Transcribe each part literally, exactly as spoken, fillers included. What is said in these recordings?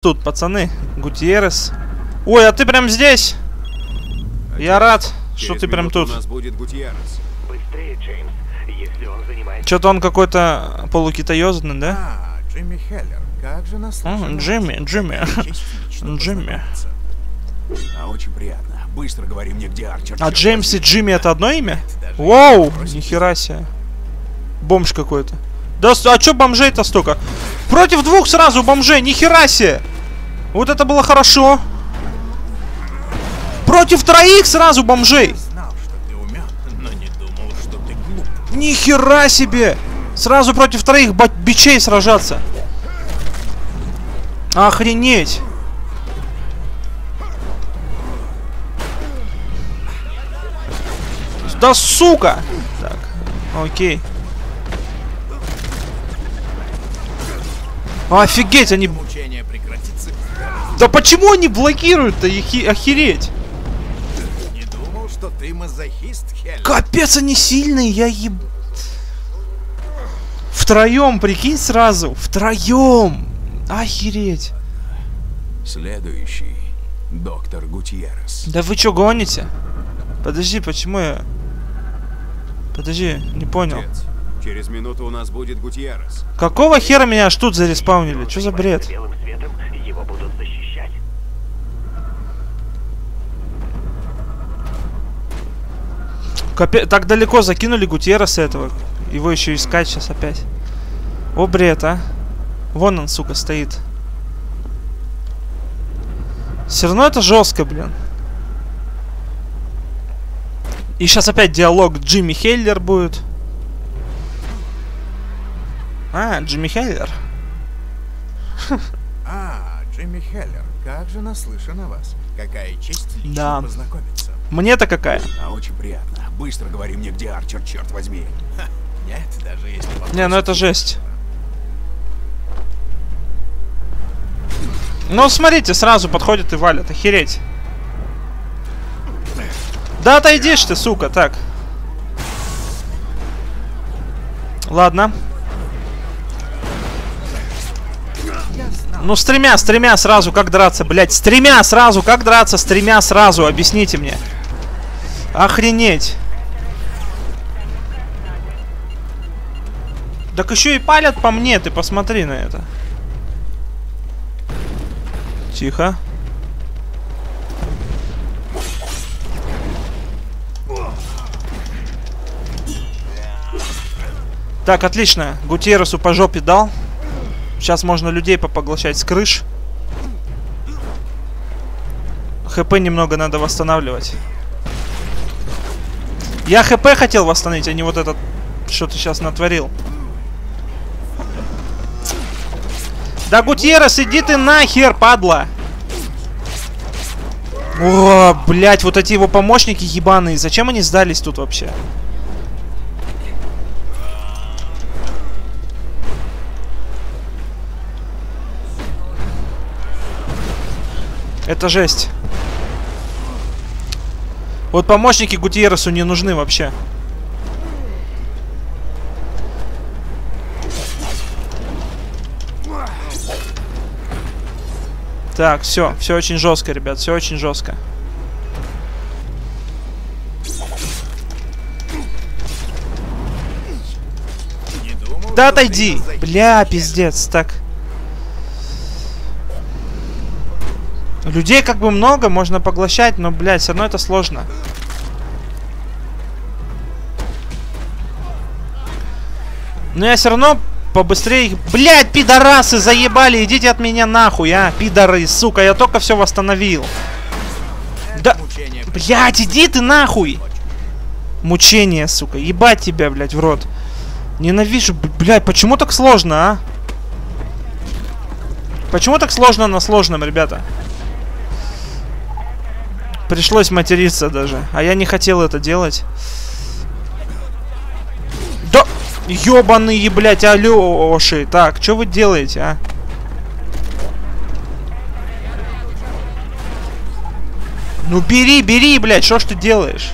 тут, пацаны. Гутьеррес. Ой, а ты прям здесь? Я рад, что ты прям тут. Что-то он какой-то полукитаёзный, да? А, Джимми Хеллер. Как же нас О, Джимми, Джимми. Джимми. А очень приятно. Быстро говори мне, где Арчер. А Джеймс и Джимми это одно имя? Воу, нихера себе. Бомж какой-то. Да, а чё бомжей-то столько? Против двух сразу бомжей, нихера себе. Вот это было хорошо. Против троих сразу бомжей. Знал, что ты умен, но не думал, что ты глуп. Нихера себе. Сразу против троих бичей сражаться. Охренеть. Да сука. Так, окей. Офигеть, они... Мучение прекратится. Да почему они блокируют-то? Охереть. Не думал, что ты мазохист, Хеллер. Капец, они сильные, я еб... Втроем, прикинь, сразу. Втроем. Охереть. Следующий. Доктор Гутьеррес. Да вы чё гоните? Подожди, почему я... Подожди, не понял. Отец, через минуту у нас будет Гутьеррес. Какого хера меня аж тут зареспаунили? Что за бред? Его будут защищать. Капе... Так далеко закинули Гутьерреса этого. Его еще искать сейчас опять. О, бред, а. Вон он, сука, стоит. Все равно это жестко, блин. И сейчас опять диалог Джимми Хеллер будет. А, Джимми Хеллер. А, Джимми Хеллер. Как же наслышан о вас. Какая честь лично Да. познакомиться. Мне-то какая? А очень приятно. Быстро говори мне, где Арчер, черт возьми. Ха, нет, даже если... Не, ну это жесть. Ну, смотрите, сразу подходит и валят. Охереть. Да отойдишь ты, сука, так. Ладно. Ну, с тремя, с тремя сразу, как драться, блядь. С тремя сразу, как драться, с тремя сразу, объясните мне. Охренеть. Так еще и палят по мне, ты посмотри на это. Тихо. Так, отлично. Гутьерресу по жопе дал. Сейчас можно людей попоглощать с крыш. ХП немного надо восстанавливать. Я ХП хотел восстановить, а не вот этот, что ты сейчас натворил. Да, Гутьеррес, иди ты нахер, падла! О, блять, вот эти его помощники ебаные. Зачем они сдались тут вообще? Это жесть. Вот помощники Гутьерресу не нужны вообще. Так, все, все очень жестко, ребят, все очень жестко. Да отойди! Бля, пиздец, так. Людей как бы много, можно поглощать, но, блядь, все равно это сложно. Но я все равно побыстрее их... Блядь, пидорасы, заебали, идите от меня нахуй, а, пидоры, сука, я только все восстановил. Да, блядь, иди ты нахуй. Мучение, сука, ебать тебя, блядь, в рот. Ненавижу, блядь, почему так сложно, а? Почему так сложно на сложном, ребята? Пришлось материться даже. А я не хотел это делать. Да, ёбаные, блядь, алёши. Так, что вы делаете, а? Ну бери, бери, блядь, что ж ты делаешь?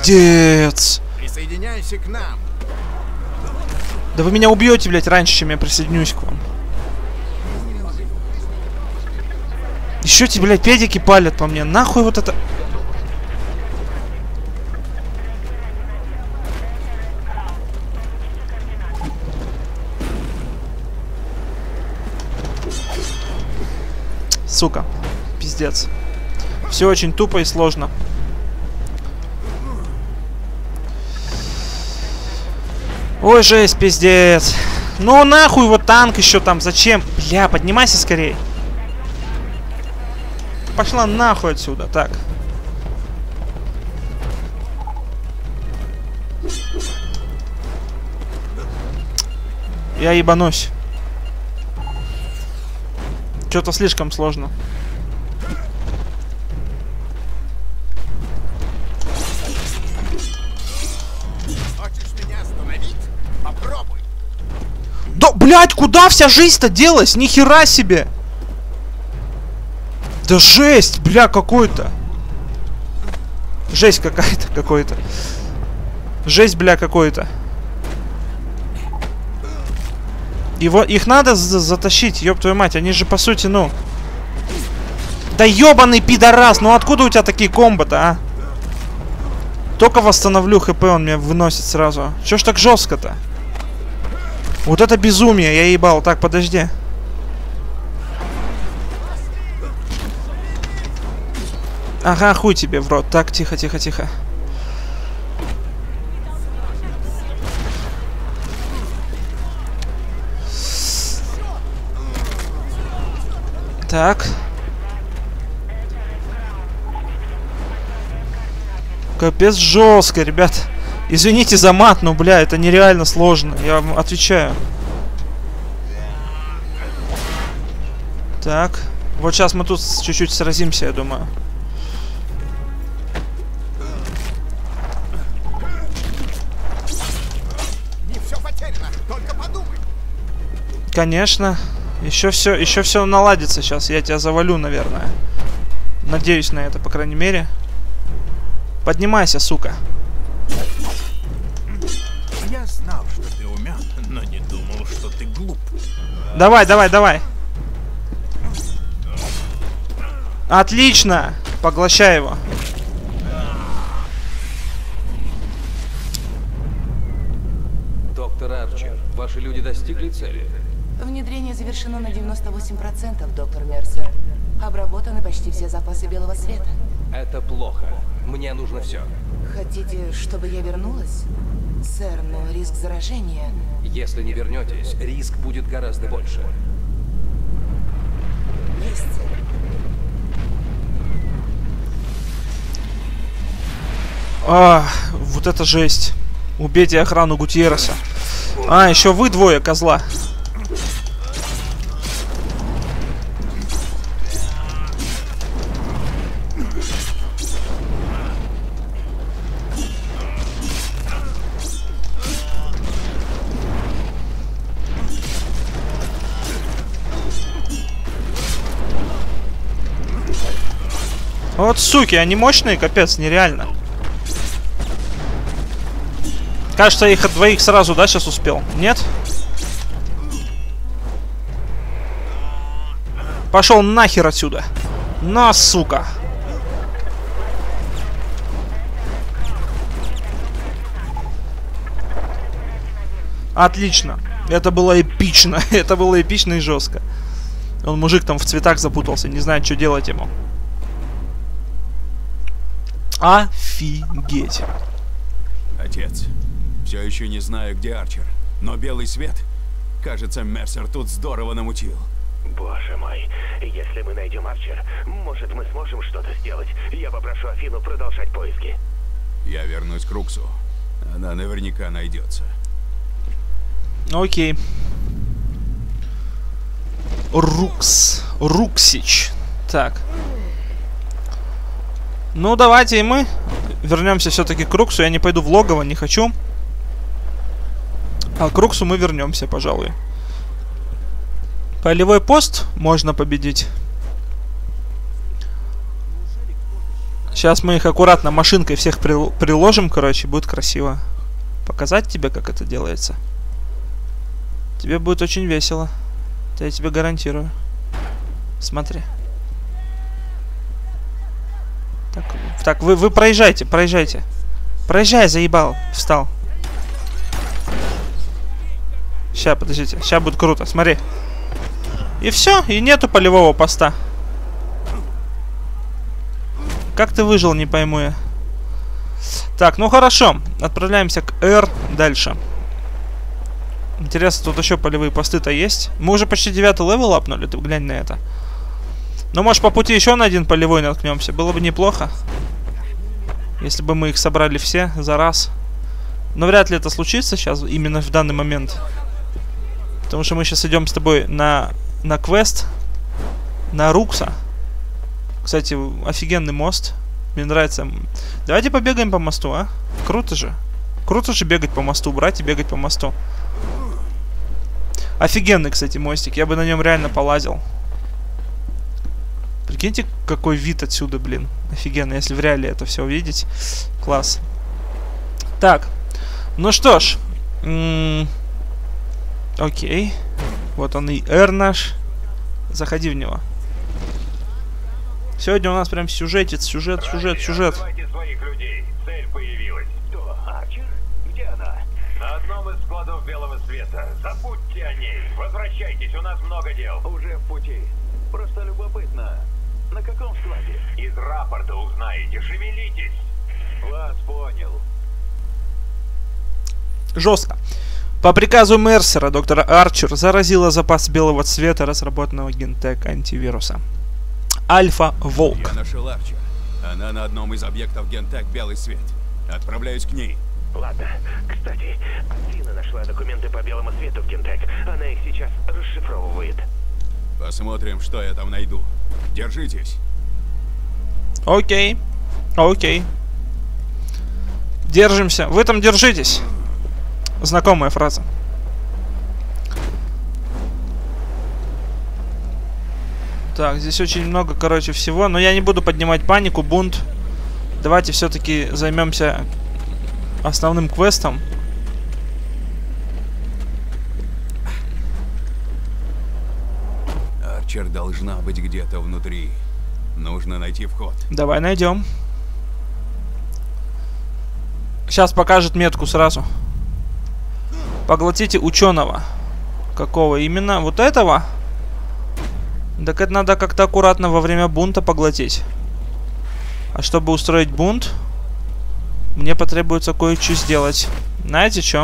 Пиздец. Присоединяйся к нам. Да вы меня убьете, блядь, раньше, чем я присоединюсь к вам. Еще эти, блядь, педики палят по мне. Нахуй вот это... Сука. Пиздец. Все очень тупо и сложно. Ой, жесть, пиздец. Ну нахуй вот танк еще там. Зачем? Бля, поднимайся скорее. Пошла нахуй отсюда. Так. Я ебанусь. Что-то слишком сложно. Хочешь меня остановить? Попробуй. Да, блядь, куда вся жизнь-то делась? Ни хера себе. Да жесть, бля, какой-то. Жесть какая-то, какой-то. Жесть, бля, какой-то. Его, их надо затащить, ёб твою мать. Они же, по сути, ну... Да ёбаный пидорас, ну откуда у тебя такие комбо-то, а? Только восстановлю хп, он меня выносит сразу. Чё ж так жестко-то? Вот это безумие, я ебал. Так, подожди. Ага, хуй тебе в рот. Так, тихо, тихо, тихо. Так. Капец жестко, ребят. Извините за мат, но, бля, это нереально сложно. Я вам отвечаю. Так. Вот сейчас мы тут чуть-чуть сразимся, я думаю. Не все потеряно, только подумай. Конечно. Еще все, еще все наладится сейчас. Я тебя завалю, наверное. Надеюсь на это, по крайней мере. Поднимайся, сука. Я знал, что ты умен, но не думал, что ты глуп. Давай, давай, давай. Отлично. Поглощай его. Доктор Арчер, ваши люди достигли цели? Внедрение завершено на девяносто восемь процентов, доктор Мерсер. Обработаны почти все запасы белого света. Это плохо. Мне нужно все. Хотите, чтобы я вернулась? Сэр, но риск заражения... Если не вернетесь, риск будет гораздо больше. Есть. А, вот это жесть. Убейте охрану Гутьерреса. А, еще вы двое, козла. Вот суки, они мощные, капец, нереально. Кажется, я их от двоих сразу, да, сейчас успел? Нет? Пошел нахер отсюда. На, сука. Отлично. Это было эпично. Это было эпично и жестко. Он, мужик, там в цветах запутался. Не знает, что делать ему. Офигеть. Отец, все еще не знаю, где Арчер, но белый свет, кажется, Мерсер тут здорово намутил. Боже мой, если мы найдем Арчер, может, мы сможем что-то сделать. Я попрошу Афину продолжать поиски. Я вернусь к Руксу. Она наверняка найдется. Окей. Рукс. Руксич. Так. Ну, давайте и мы вернемся все-таки к Руксу. Я не пойду в логово, не хочу. А к Руксу мы вернемся, пожалуй. Полевой пост можно победить. Сейчас мы их аккуратно машинкой всех при, приложим, короче, будет красиво. Показать тебе, как это делается. Тебе будет очень весело. Это я тебе гарантирую. Смотри. Так, так вы, вы проезжайте, проезжайте. Проезжай, заебал. Встал. Сейчас, подождите. Сейчас будет круто, смотри. И все, и нету полевого поста. Как ты выжил, не пойму я. Так, ну хорошо. Отправляемся к R дальше. Интересно, тут еще полевые посты-то есть? Мы уже почти девятый левел апнули, ты глянь на это. Ну, может, по пути еще на один полевой наткнемся. Было бы неплохо. Если бы мы их собрали все за раз. Но вряд ли это случится сейчас, именно в данный момент. Потому что мы сейчас идем с тобой на, на квест. На Рукса. Кстати, офигенный мост. Мне нравится. Давайте побегаем по мосту, а? Круто же. Круто же бегать по мосту, брать и бегать по мосту. Офигенный, кстати, мостик. Я бы на нем реально полазил. Прикиньте, какой вид отсюда, блин. Офигенно, если в реале это все увидеть. Класс. Так. Ну что ж. М-м- окей. Вот он и R наш. Заходи в него. Сегодня у нас прям сюжетец, сюжет, сюжет, сюжет. Своих людей. Цель появилась. Кто? Арчер? Где она? На одном из складов белого света. Забудьте о ней. Возвращайтесь, у нас много дел. Уже в пути. Просто любопытно. На каком складе? Из рапорта узнаете. Шевелитесь. Вас понял. Жестко. По приказу Мерсера, доктора Арчер заразила запас белого цвета разработанного Гентек антивируса. Альфа-Волк. Я нашел Арчер. Она на одном из объектов Гентек белый свет. Отправляюсь к ней. Ладно. Кстати, Афина нашла документы по белому свету в Гентек. Она их сейчас расшифровывает. Посмотрим, что я там найду. Держитесь. Окей. Окей. Держимся. Вы там держитесь. Знакомая фраза. Так, здесь очень много, короче, всего. Но я не буду поднимать панику, бунт. Давайте все-таки займемся основным квестом. Арчер должна быть где-то внутри. Нужно найти вход. Давай найдем. Сейчас покажет метку сразу. Поглотите ученого. Какого именно? Вот этого? Так это надо как-то аккуратно во время бунта поглотить. А чтобы устроить бунт, мне потребуется кое-что сделать. Знаете что?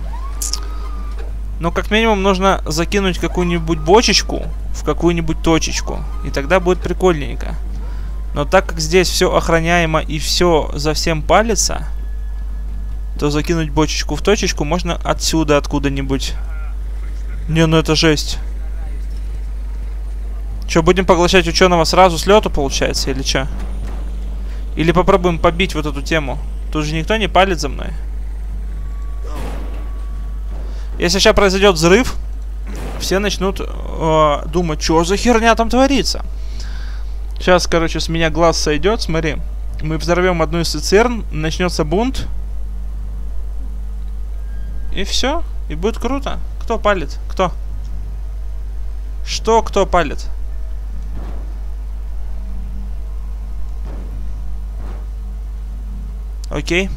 Ну, как минимум, нужно закинуть какую-нибудь бочечку в какую-нибудь точечку. И тогда будет прикольненько. Но так как здесь все охраняемо и все за всем палится, то закинуть бочечку в точечку можно отсюда, откуда-нибудь. Не, ну это жесть. Че, будем поглощать ученого сразу с лету, получается, или что? Или попробуем побить вот эту тему? Тут же никто не палит за мной. Если сейчас произойдет взрыв, все начнут э, думать, что за херня там творится. Сейчас, короче, с меня глаз сойдет, смотри. Мы взорвем одну из цистерн, начнется бунт. И все. И будет круто. Кто палит? Кто? Что кто палит? Окей.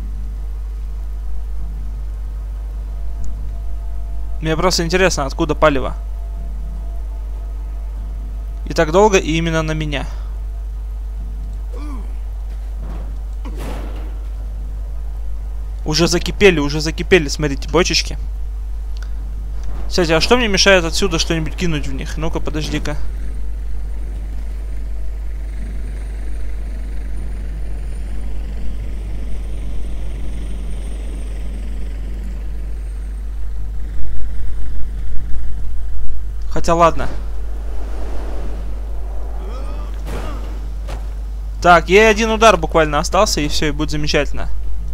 Мне просто интересно, откуда палево. И так долго, и именно на меня. Уже закипели, уже закипели, смотрите, бочечки. Кстати, а что мне мешает отсюда что-нибудь кинуть в них? Ну-ка, подожди-ка. Хотя ладно. Так, ей один удар буквально остался, и все, и будет замечательно.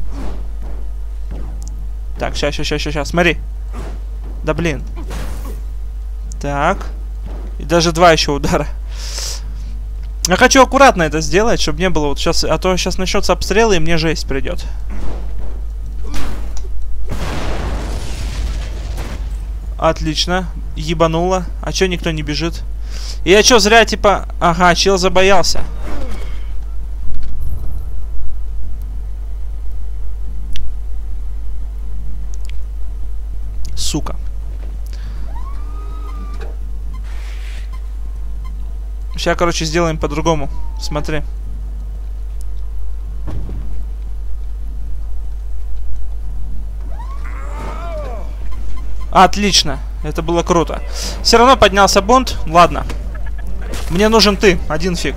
Так, сейчас, сейчас, сейчас, сейчас, смотри. Да блин. Так. И даже два еще удара. Я хочу аккуратно это сделать, чтобы не было вот сейчас... А то сейчас начнется обстрел, и мне жесть придет. Отлично. Ебануло. А чё никто не бежит? Я чё, зря типа... Ага, чел забоялся. Сука. Сейчас, короче, сделаем по-другому. Смотри. Отлично. Это было круто. Все равно поднялся бунт. Ладно. Мне нужен ты. Один фиг.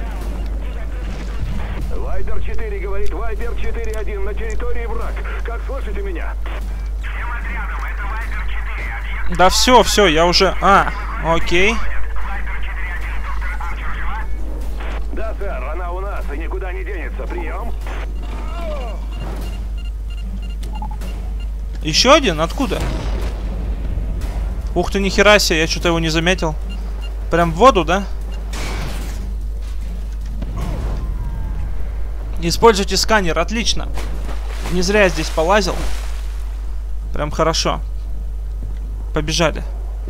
Вайпер четыре говорит, Вайпер четыре один на территории враг. Как слышите меня? Всем отрядом, это Вайпер четыре. Да все, все, я уже... А, окей. Да, сэр, она у нас и никуда не денется. Прием. Еще один? Откуда? Ух ты, нихера себе, я что-то его не заметил. Прям в воду, да? Используйте сканер, отлично. Не зря я здесь полазил. Прям хорошо. Побежали.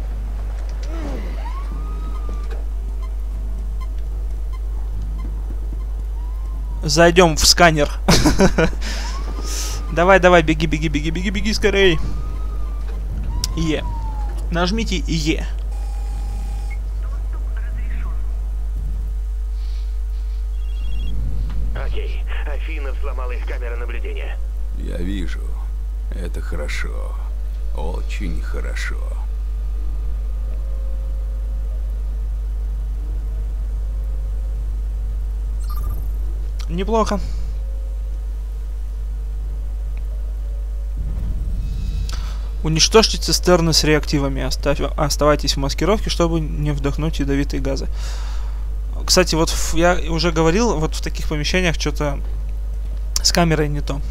Зайдем в сканер. Давай, давай, беги, беги, беги, беги, беги скорей. Е. Нажмите Е. Окей. Афина взломала их камеры наблюдения. Я вижу. Это хорошо. Очень хорошо. Неплохо. Уничтожьте цистерны с реактивами. Оставь, оставайтесь в маскировке, чтобы не вдохнуть ядовитые газы. Кстати, вот в, я уже говорил, вот в таких помещениях что-то с камерой не то.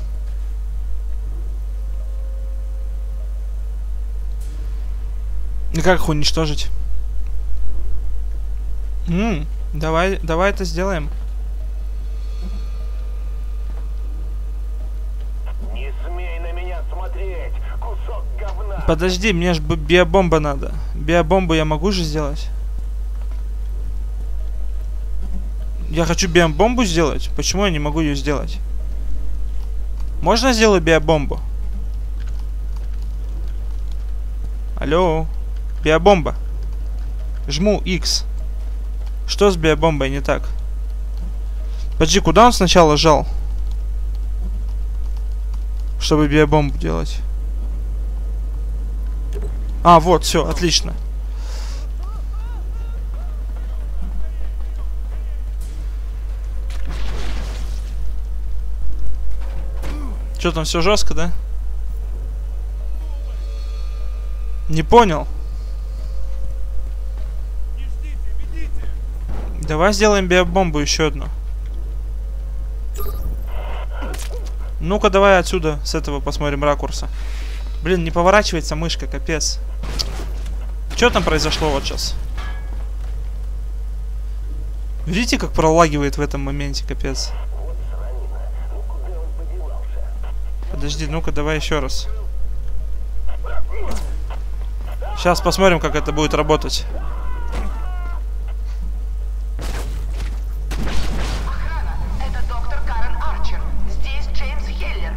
И как их уничтожить? М-м, давай, давай это сделаем. Не смей на меня смотреть, кусок говна. Подожди, мне же биобомба надо. Биобомбу я могу же сделать? Я хочу биобомбу сделать. Почему я не могу ее сделать? Можно сделать биобомбу? Алло. Биобомба. Жму X. Что с биобомбой не так? Подожди, куда он сначала жал? Чтобы биобомбу делать. А, вот, все, отлично. Что там, все жестко, да? Не понял. Давай сделаем биобомбу еще одну. Ну-ка, давай отсюда, с этого посмотрим ракурса. Блин, не поворачивается мышка, капец. Что там произошло вот сейчас? Видите, как пролагивает в этом моменте, капец. Подожди, ну-ка, давай еще раз. Сейчас посмотрим, как это будет работать. Охрана, это доктор Карен Арчер. Здесь Джеймс Хеллер.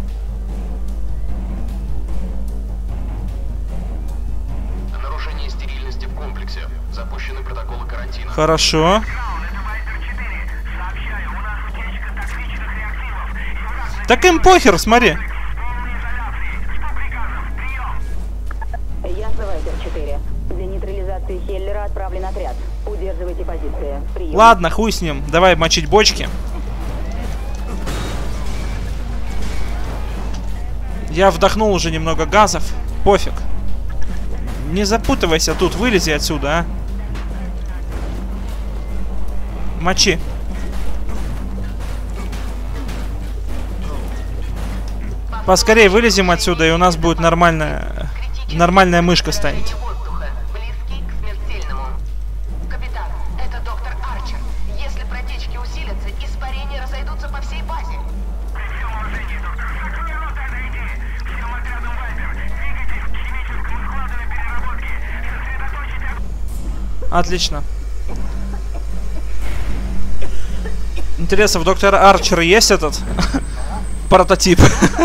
Нарушение стерильности в комплексе. Запущены протоколы карантина. Хорошо. Так им похер, смотри. Ясно, Вайпер четыре. Для нейтрализации Хеллера отправлен отряд. Удерживайте позиции. Прием. Ладно, хуй с ним. Давай мочить бочки. Я вдохнул уже немного газов. Пофиг. Не запутывайся тут, вылези отсюда, а. Мочи. Поскорее вылезем отсюда, и у нас будет нормальная... Нормальная мышка станет. Воздуха, близкий к смертельному. Капитан, это доктор Арчер. Если протечки усилятся, испарения разойдутся по всей базе. Отлично. Интересно, в доктора Арчера есть этот прототип?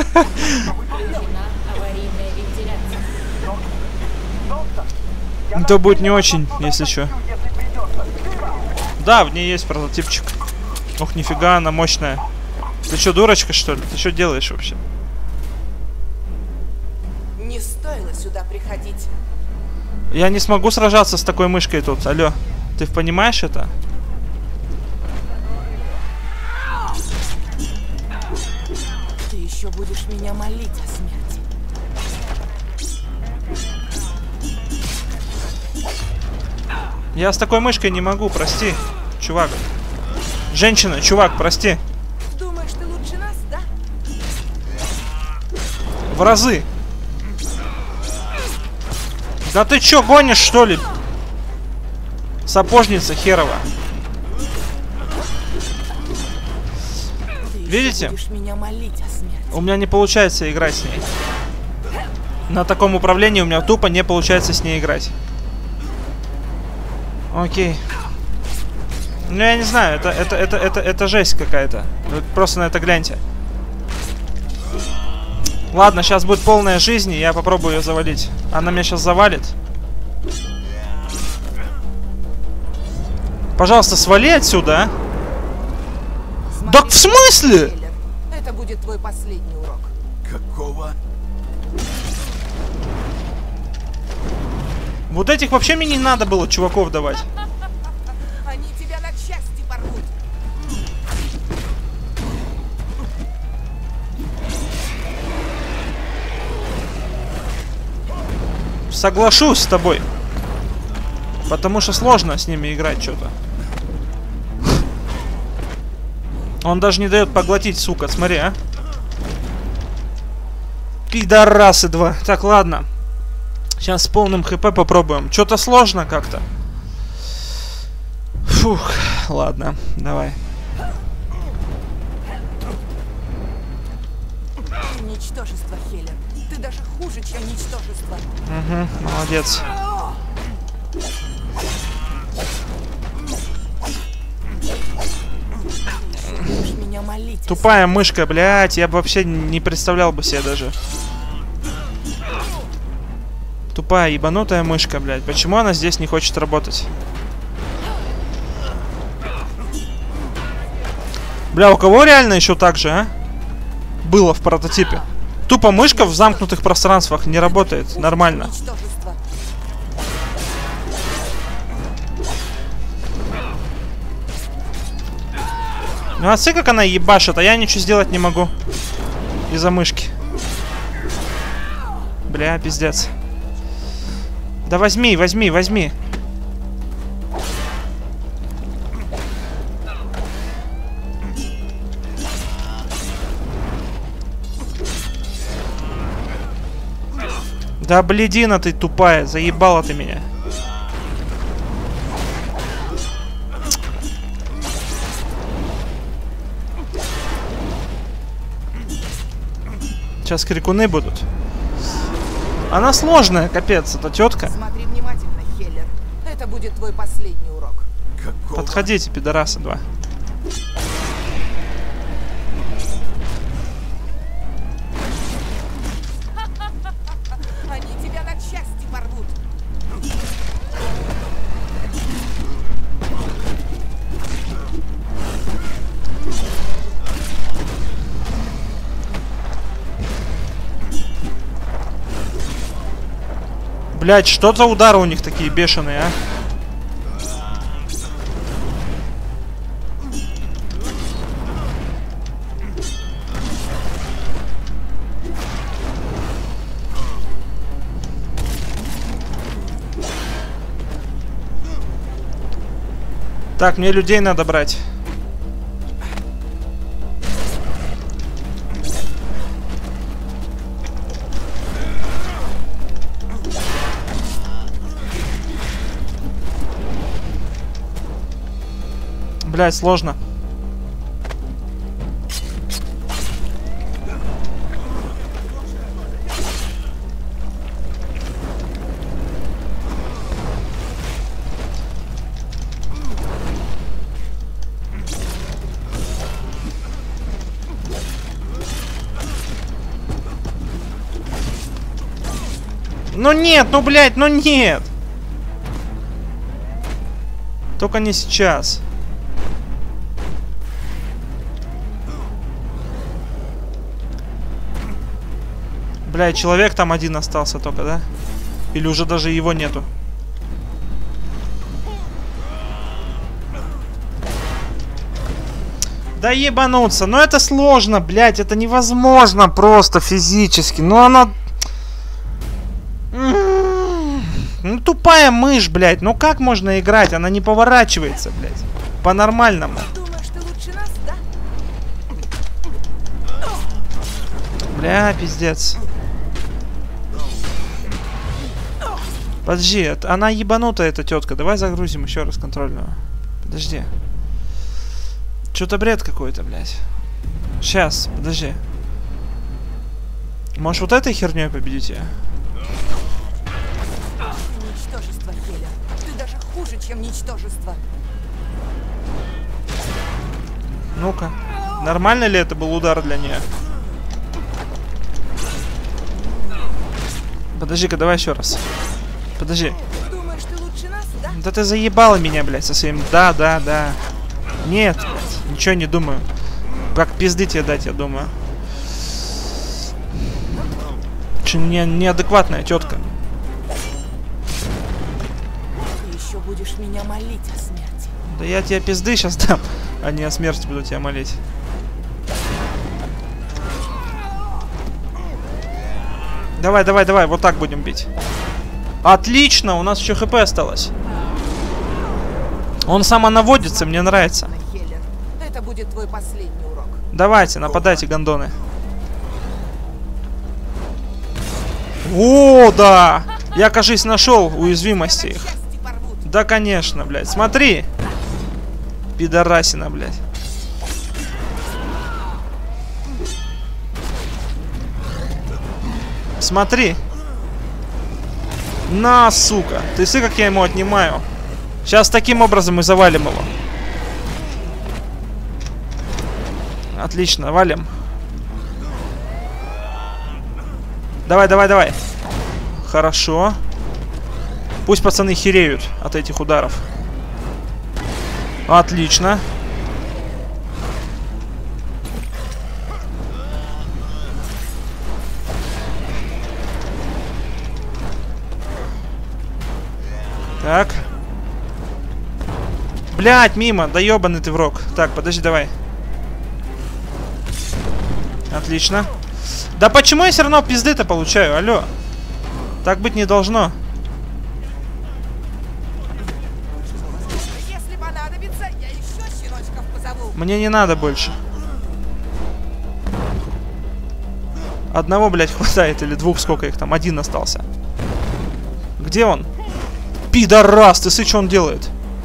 Это будет не очень, если что. Да, в ней есть прототипчик. Ох, нифига, она мощная. Ты что, дурочка, что ли? Ты что делаешь вообще? Не стоило сюда приходить. Я не смогу сражаться с такой мышкой тут. Алло, ты понимаешь это? Ты еще будешь меня молить о смерти. Я с такой мышкой не могу, прости, чувак. Женщина, чувак, прости. Думаешь, ты лучше нас, да? В разы. Да ты чё, гонишь, что ли? Сапожница херова. Видите? Меня молить о смерти. У меня не получается играть с ней. На таком управлении у меня тупо не получается с ней играть. Окей. Ну я не знаю, это, это, это, это, это жесть какая-то. Вы просто на это гляньте. Ладно, сейчас будет полная жизнь, и я попробую ее завалить. Она меня сейчас завалит. Пожалуйста, свали отсюда, а? Смотри, Так в смысле? Хеллер, это будет твой последний урок. Какого? Вот этих вообще мне не надо было чуваков давать. Они тебя на части порвут. Соглашусь с тобой. Потому что сложно с ними играть что-то. Он даже не дает поглотить, сука. Смотри, а. Пидорасы два. Так, ладно. Сейчас с полным хп попробуем. Что-то сложно как-то. Фух. Ладно, давай. Ничтожество, Хеллер. Ты даже хуже, чем ничтожество. Угу, молодец. Будешь меня молить. Тупая мышка, блядь. Я бы вообще не представлял бы себе даже. Тупая ебанутая мышка, блядь. Почему она здесь не хочет работать? Бля, у кого реально еще так же, а? Было в прототипе. Тупо мышка в замкнутых пространствах не работает нормально. Ничтожество. Ну а смотри, как она ебашит, а я ничего сделать не могу. Из-за мышки. Бля, пиздец. Да возьми, возьми, возьми. Да блядина ты тупая, заебала ты меня. Сейчас крикуны будут. Она сложная, капец, эта тетка. Смотри внимательно, Хеллер. Это будет твой последний урок. Какого? Подходите, пидорасы два. Они тебя на части порвут. Блять, что за удары у них такие бешеные, а? Так, мне людей надо брать. Блядь, сложно. Ну нет, ну блядь, ну нет. Только не сейчас. Блядь, человек там один остался только, да? Или уже даже его нету? Да ебануться, ну это сложно, блядь, это невозможно просто физически. Ну она... Ну тупая мышь, блядь. Ну как можно играть? Она не поворачивается, блядь. По-нормальному. Думаешь, ты лучше нас, да? Бля, пиздец. Подожди, она ебанутая, эта тетка. Давай загрузим еще раз контрольную. Подожди. Что-то бред какой-то, блядь. Сейчас, подожди. Может вот этой херней победить я? Ничтожество, Хелен. Ты даже хуже, чем ничтожество. Ну-ка. Нормально ли это был удар для нее? Подожди-ка, давай еще раз. Подожди. Думаешь, ты лучше нас, да? Да ты заебала меня, блядь, со своим... Да, да, да. Нет, блядь, ничего не думаю. Как пизды тебе дать, я думаю. Че, не, неадекватная тетка. Ты еще будешь меня молить о смерти. Да я тебе пизды сейчас дам, а не о смерти буду тебя молить. Давай, давай, давай, вот так будем бить. Отлично, у нас еще хп осталось. Он самонаводится, мне нравится. Хелен, это будет твой последний урок. Давайте, нападайте, гондоны. О, да! Я, кажись, нашел уязвимости их. Да, конечно, блядь. Смотри. Пидорасина, блядь. Смотри. На, сука. Ты смотри, как я ему отнимаю. Сейчас таким образом мы завалим его. Отлично, валим. Давай, давай, давай. Хорошо. Пусть пацаны хереют от этих ударов. Отлично. Так. Блять, мимо. Да ебаный ты в рог. Так, подожди, давай. Отлично. Да почему я все равно пизды-то получаю? Алло. Так быть не должно. Если понадобится, я еще щеночков позову. Мне не надо больше. Одного, блядь, хватает. Или двух, сколько их там? Один остался. Где он? Пидорас, ты смотри, что он делает.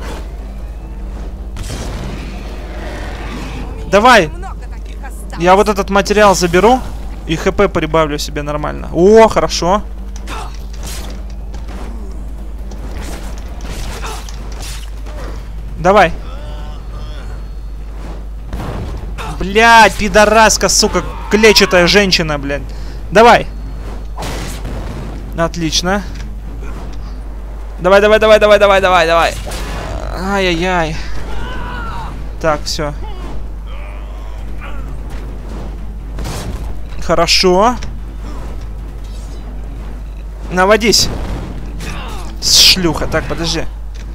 Давай. Я вот этот материал заберу. И хп прибавлю себе нормально. О, хорошо. Давай. Блядь, пидораска, сука, клетчатая женщина, блядь. Давай. Отлично. Давай, давай, давай, давай, давай, давай, давай. Ай-яй-яй. Так, все. Хорошо. Наводись. Шлюха. Так, подожди.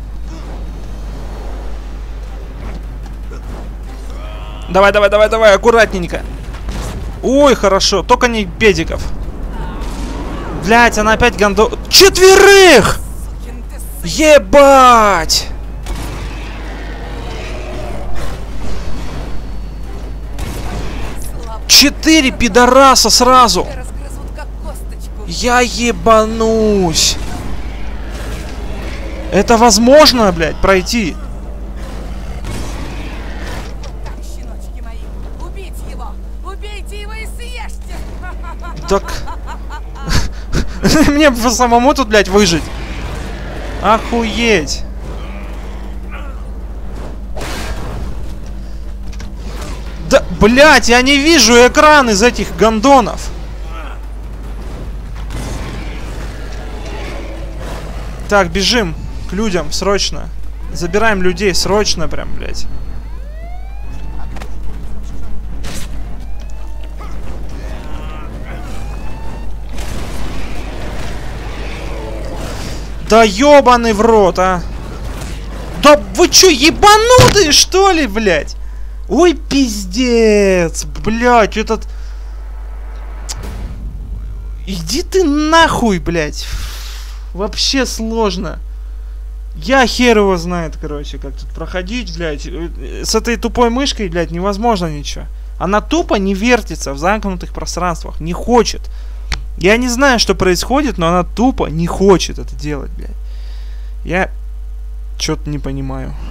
Давай, давай, давай, давай, аккуратненько. Ой, хорошо. Только не педиков. Блять, она опять гондо... Четверых! Ебать! Четыре пидораса сразу! Я ебанусь! Это возможно, блядь, пройти? Так... Мне бы самому тут, блядь, выжить. Охуеть. Да, блядь, я не вижу экран из этих гондонов. Так, бежим к людям, срочно. Забираем людей, срочно прям, блядь. Да ёбаный в рот, а! Да вы чё, ебанутые, что ли, блядь? Ой, пиздец, блядь, этот... Иди ты нахуй, блядь. Вообще сложно. Я хер его знает, короче, как тут проходить, блядь. С этой тупой мышкой, блядь, невозможно ничего. Она тупо не вертится в замкнутых пространствах, не хочет. Я не знаю, что происходит, но она тупо не хочет это делать, блядь. Я что-то не понимаю.